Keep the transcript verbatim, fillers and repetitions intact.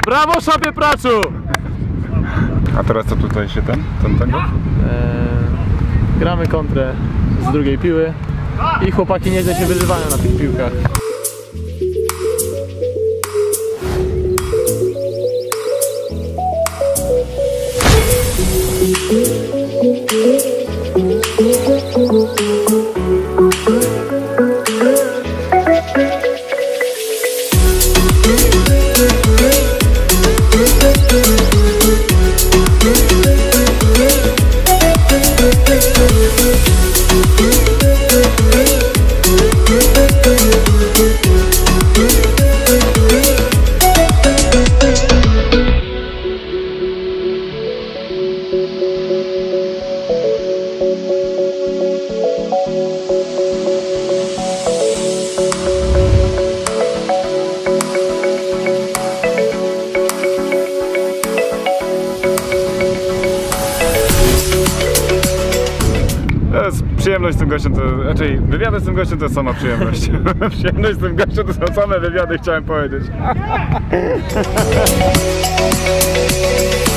Brawo, szapie praczu! A teraz co tutaj się ten, ten tego? Eee, gramy kontrę z drugiej piły i chłopaki nieźle się wyżywają na tych piłkach. Przyjemność z tym gościem to, raczej wywiady z tym gościem to jest sama przyjemność. Przyjemność z tym gościem to są same wywiady, chciałem powiedzieć.